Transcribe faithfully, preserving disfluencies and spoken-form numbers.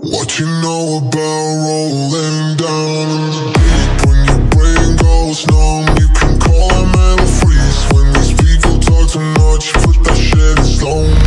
What you know about rolling down in the deep? When your brain goes numb, you can call a mental freeze. When these people talk too much, put that shit in stone.